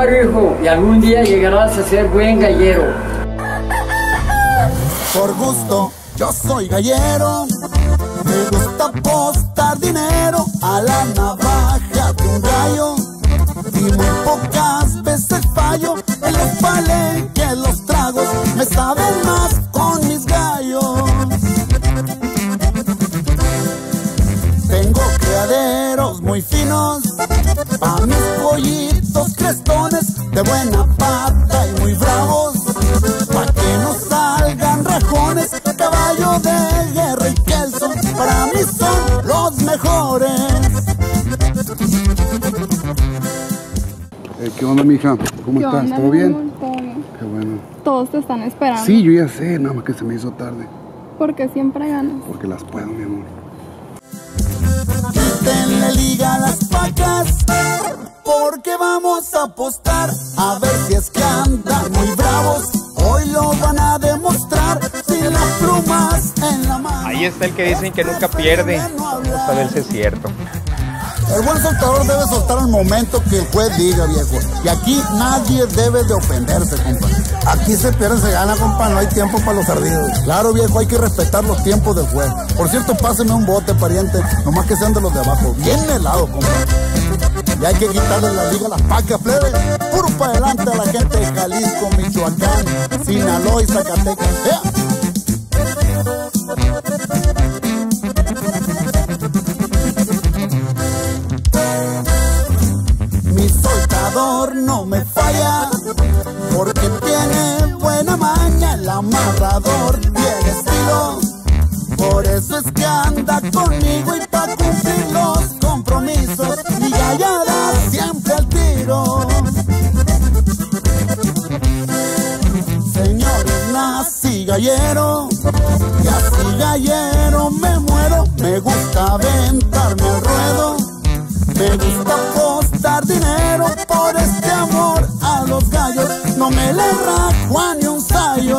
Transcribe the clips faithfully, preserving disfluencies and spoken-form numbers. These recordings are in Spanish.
paro, hijo, y algún día llegarás a ser buen gallero. Por gusto, yo soy gallero. Me gusta apostar dinero a la navaja de un gallo. Y muy pocas veces fallo. En los palenques los tragos me saben más con mis gallos. Tengo criaderos muy finos pa' mis pollitos crestones, de buena pata y muy bravos, pa' que no salgan rajones. Caballo de guerra y Kelso para mí son los mejores. Eh, ¿Qué onda, mija? ¿Cómo ¿Qué estás? onda, ¿Todo mi bien? amor? Todo bien. Qué bueno. Todos te están esperando. Sí, yo ya sé, nada más que se me hizo tarde. Porque siempre ganas. Porque las puedo, mi amor. Quítenle liga a las vacas, porque vamos a apostar a ver si es que andan muy bravos. Hoy lo van a demostrar sin las plumas en la mano. Ahí está el que dicen que nunca pierde. Vamos a ver si es cierto. El buen soltador debe soltar al momento que el juez diga, viejo. Y aquí nadie debe de ofenderse, compa. Aquí se pierde, se gana, compa. No hay tiempo para los ardidos. Claro, viejo, hay que respetar los tiempos del juez. Por cierto, pásenme un bote, pariente. Nomás que sean de los de abajo. Bien helado, compa. Y hay que quitarle la liga a las pacas, plebe. Puro para adelante a la gente de Jalisco, Michoacán, Sinaloa y Zacatecas. ¡Ea! Mi soltador no me falla, porque tiene buena maña. El amarrador tiene estilo, por eso es que anda conmigo. Y pa' cumplir los compromisos, mi gallada siempre al tiro. Señores, nací gallero, y así gallero me muero. Me gusta aventarme al ruedo, me gusta apostar dinero por este amor a los gallos. No me le rajo a ni un sayo.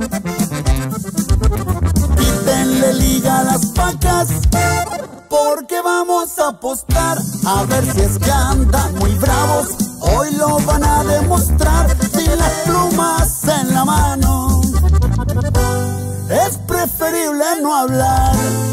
Quítenle liga a las vacas, porque vamos a apostar a ver si es que andan muy bravos. Hoy lo van a demostrar sin las plumas en la mano. Es preferible no hablar.